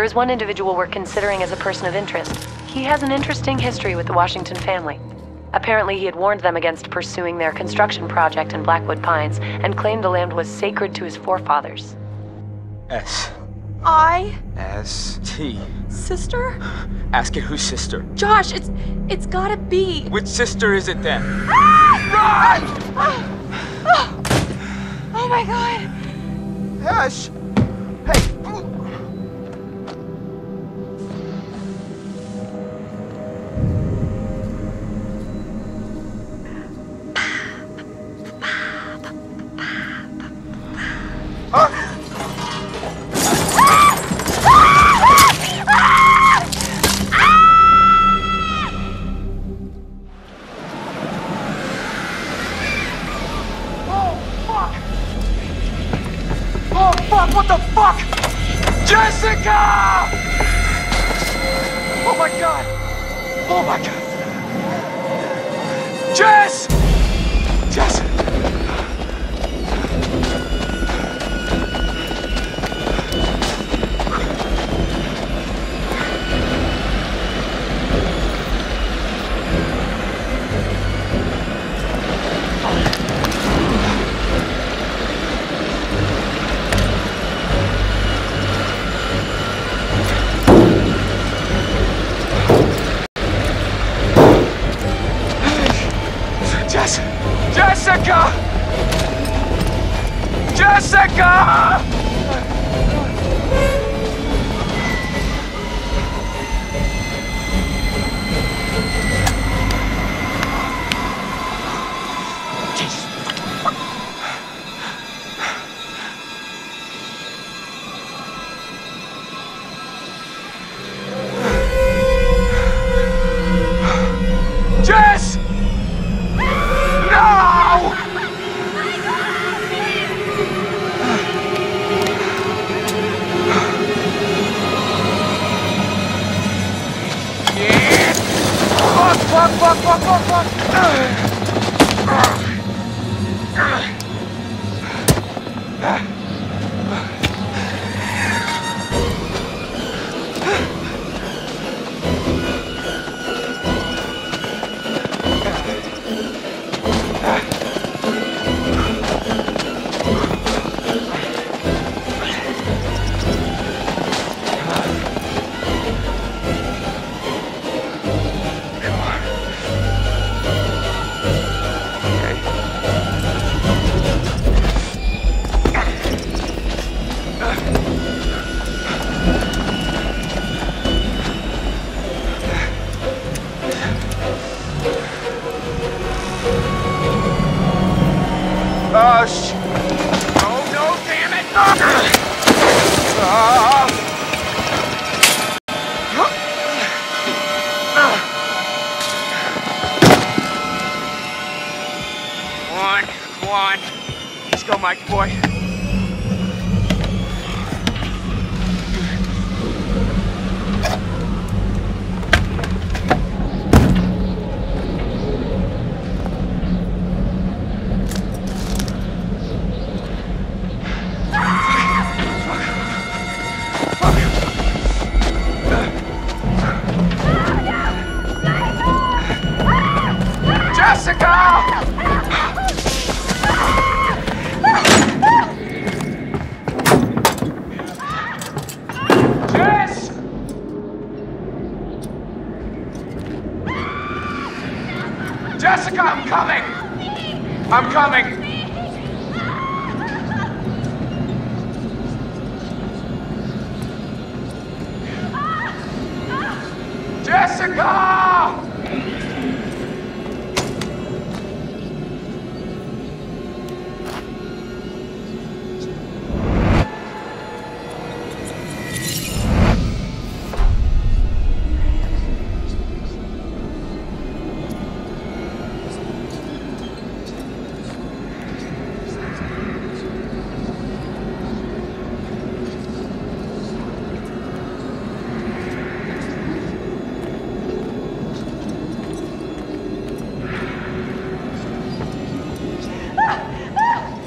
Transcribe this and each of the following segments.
There is one individual we're considering as a person of interest. He has an interesting history with the Washington family. Apparently he had warned them against pursuing their construction project in Blackwood Pines and claimed the land was sacred to his forefathers. S-I-S-T. Sister? Ask it whose sister. Josh, it's gotta be. Which sister is it then? Ah! Run! Oh my god. Ash! Hey! What the fuck? Jessica! Oh my god! Oh my god! Jess! Jess! Jessica! Jessica! Jess! No! Fuck! Oh, shit. Oh, no, damn it! Come on. Let's go, Mikey boy. Jessica, I'm coming! I'm coming! Jessica!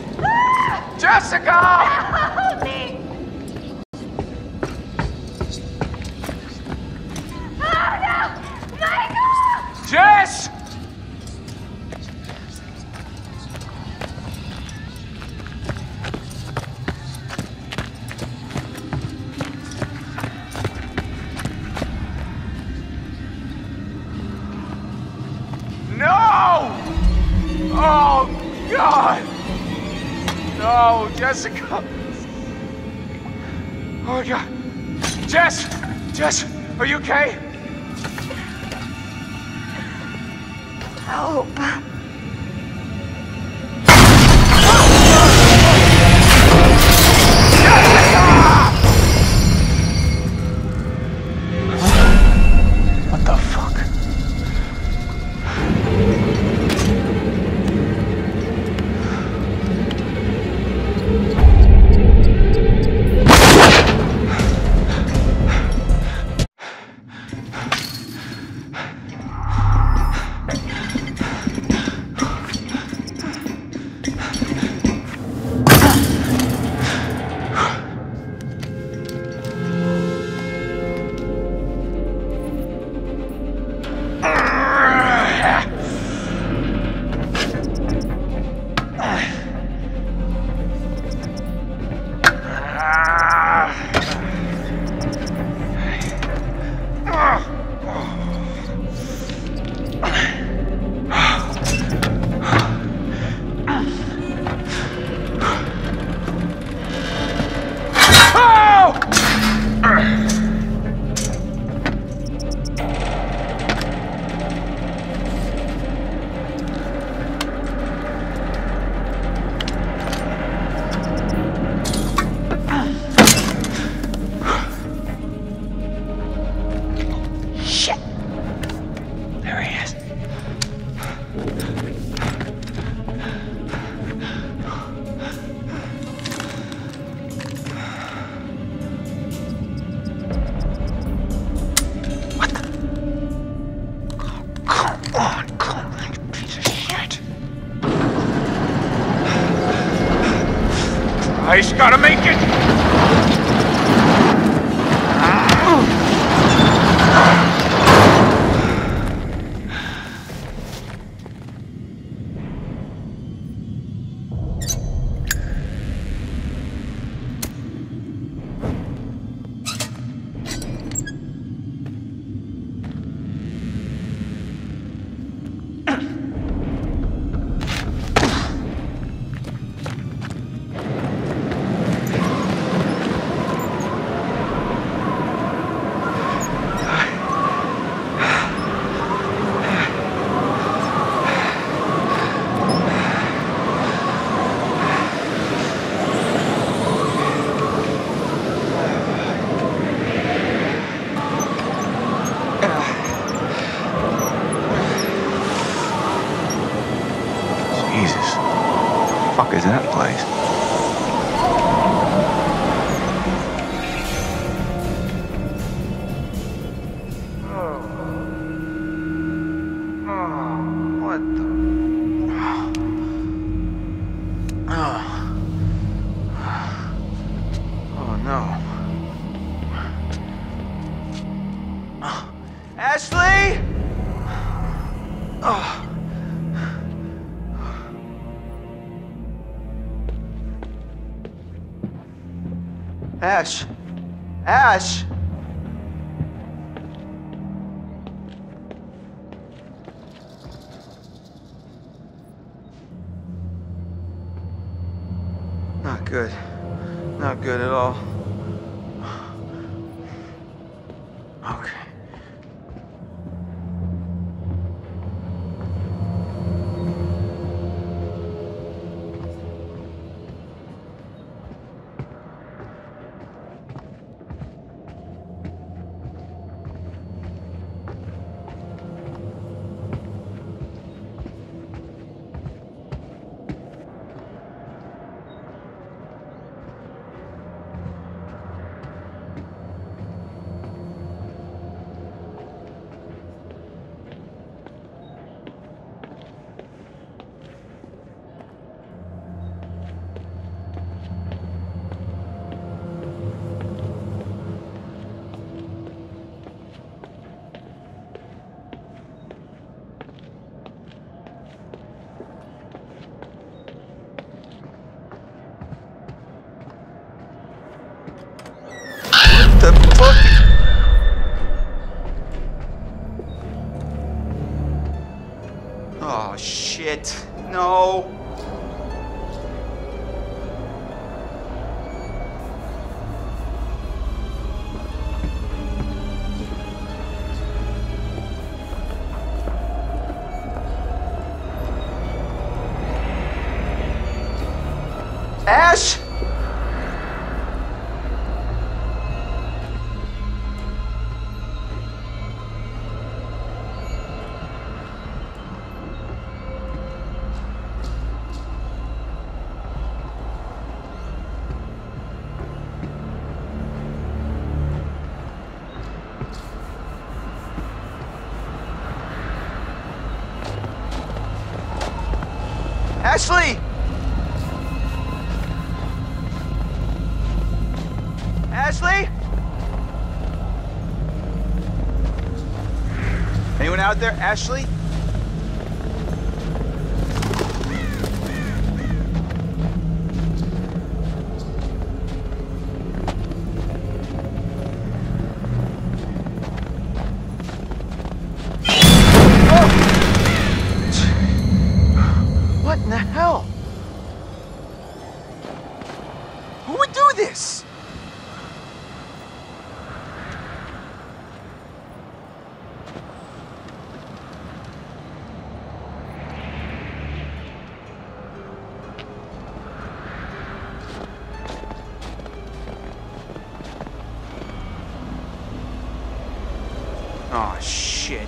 Jessica! Help me! Oh, God! No, Jessica! Oh, my God. Jess! Jess, are you okay? Help. What the fuck? He's gotta make it! Is that place? What the? Oh no. Ashley! Oh. Ash! Ash! Not good. Not good at all. Okay. The fuck? Oh, shit. No. Ash! Ashley! Ashley? Anyone out there? Ashley? What in the hell? Who would do this? Oh, shit.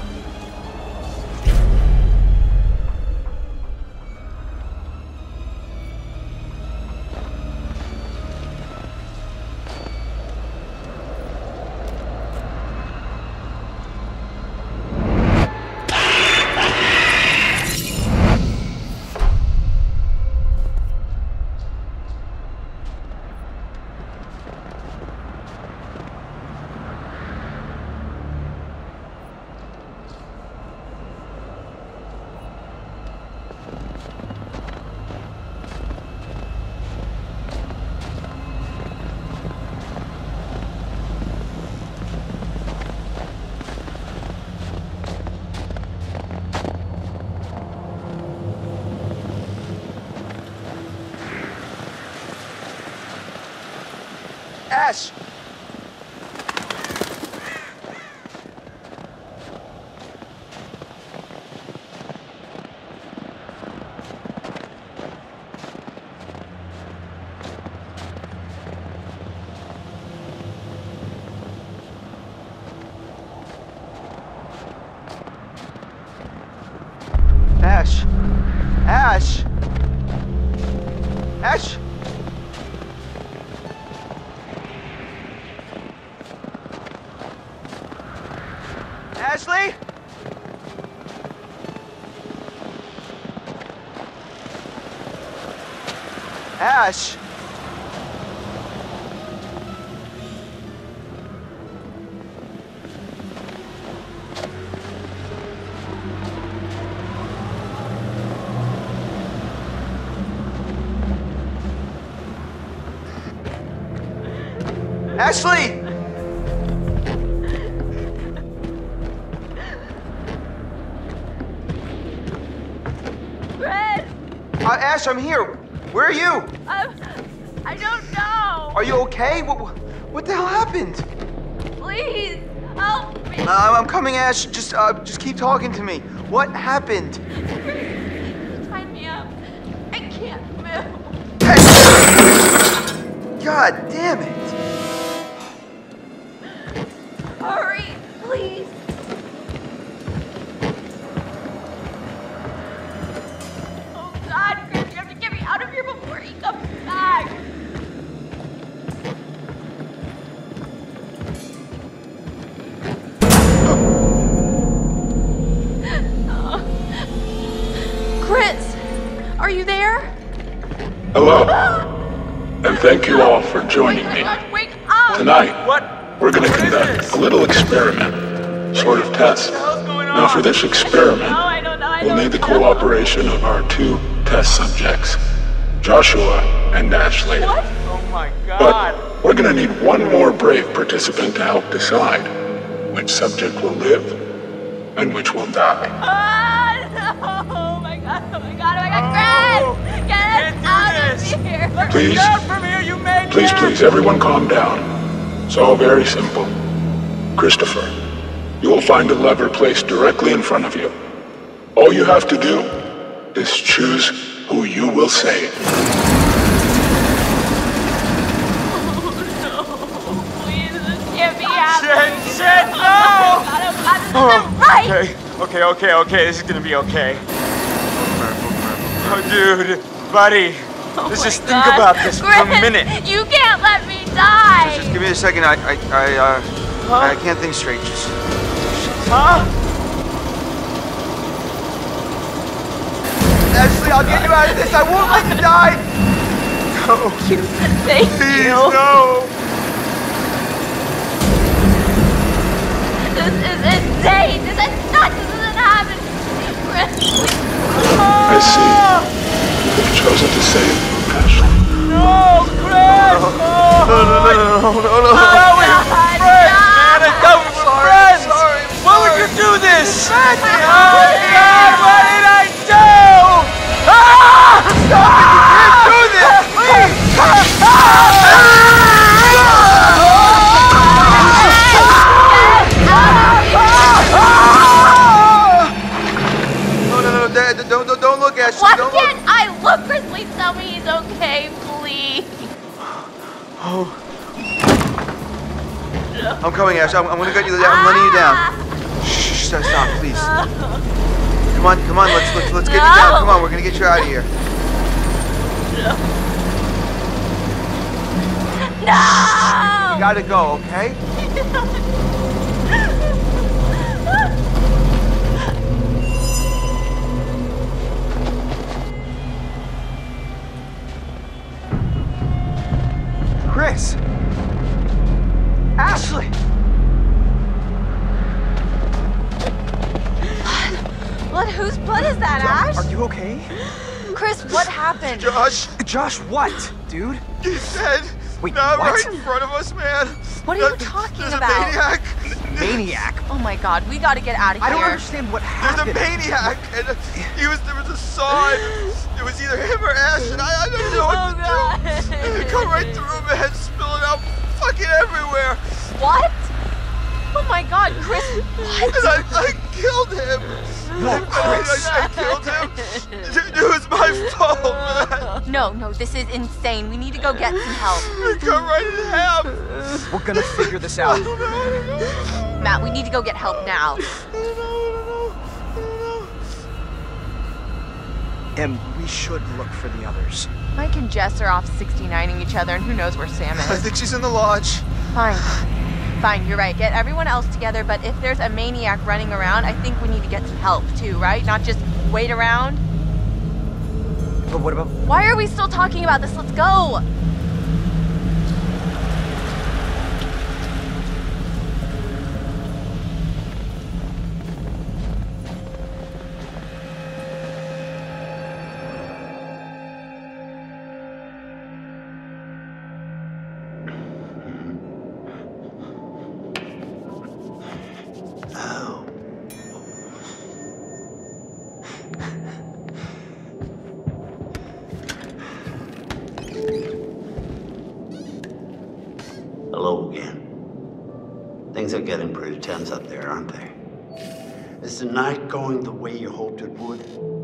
Ash! Ash! Ash! Ash! Ashley? Ash? Ashley! Ash, I'm here. Where are you? I don't know. Are you okay? What the hell happened? Please, help me. I'm coming, Ash. Just keep talking to me. What happened? Tie me up. I can't move. God damn it. Hurry, please. Oh God, Chris, you have to get me out of here before he comes back. Chris, are you there? Hello, and thank you all for joining me. Wake up! Tonight, we're going to conduct a little experiment, sort of test. Now for this experiment, we'll need the cooperation of our two test subjects, Joshua and Ashley. What? Oh my God. But we're going to need one more brave participant to help decide which subject will live and which will die. No! Please. Get out from here, you maniac! Please, everyone calm down. It's all very simple. Christopher, you will find a lever placed directly in front of you. All you have to do is choose who you will save. Can't be happening. Shit, no! Right! Okay, this is gonna be okay. Oh, dude, buddy, let's just think about this for a minute. You can't let me die! Just give me a second. I can't think straight. Just... Huh? Ashley, I'll get you out of this. I won't let you die. No. Thank Please, you. no. This is insane! This is nuts! This isn't happening! I see. You have chosen to save Ashley. No, Chris! No. I thought we were friends, man! I thought we were friends! Sorry. Why would you do this? Oh, God, what did I do? Ah! Stop it! You can't do this! Please! No, don't look, Ashley. Why Don't can't look. I look? Chris, please tell me he's okay, please. I'm coming, Ash. I'm gonna get you. I'm letting you down. Shh, stop, please. Come on. Let's get you down. Come on, we're gonna get you out of here. No! You gotta go, okay? Chris! Ashley! What? Whose blood is that, Ash? Are you okay? Chris, what happened? Josh, What, dude? he's dead. Wait, No, what? right in front of us, man. What are you talking There's about? a maniac. Maniac. Oh my god, we gotta get out of here. I don't understand what There's a happened. maniac, and there was a sign. It was either him or Ash, and I don't know what to do. It come right through, man, spilling out fucking everywhere. What? Oh my god, Chris, what? And I killed him. No, Chris. I killed him. It was my fault, man. No, this is insane. We need to go get some help. It cut right in half. We're gonna figure this out. I don't know. Matt, we need to go get help now. I don't know. And we should look for the others. Mike and Jess are off 69ing each other, and who knows where Sam I is. think she's in the lodge. Fine, you're right. Get everyone else together, but if there's a maniac running around, I think we need to get some help too, right? Not just wait around. But what about... Why are we still talking about this? Let's go! Hello again. Things are getting pretty tense up there, aren't they? Is the night going the way you hoped it would?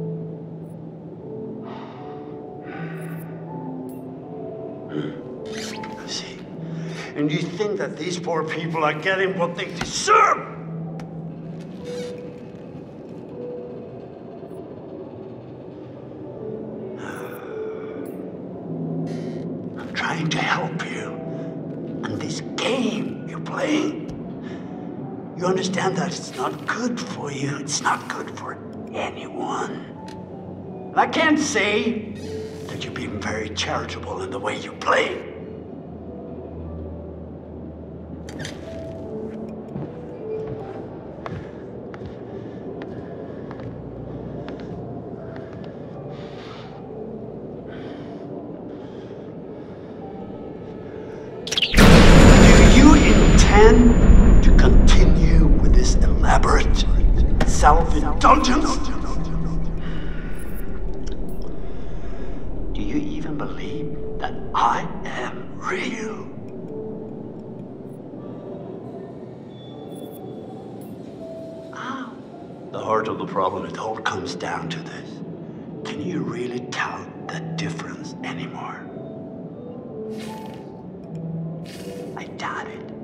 I see. And you think that these poor people are getting what they deserve? I'm trying to help you. And this game you're playing, you understand that it's not good for you. It's not good for anyone. And I can't say that you're being very charitable in the way you play. To continue with this elaborate self-indulgence? Do you even believe that I am real. The heart of the problem, it all comes down to this. Can you really tell the difference anymore? I doubt it.